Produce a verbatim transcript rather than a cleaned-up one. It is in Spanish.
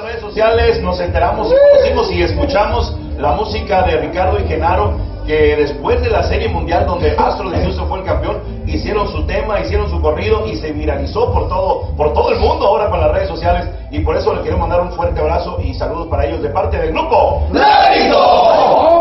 redes sociales nos enteramos y conocimos y escuchamos la música de Ricardo y Genaro, que después de la Serie Mundial donde Astros de Houston fue el campeón, hicieron su tema, hicieron su corrido y se viralizó por todo, por todo el mundo ahora con las redes sociales, y por eso les quiero mandar un fuerte abrazo y saludos para ellos de parte del grupo ¡Laberinto!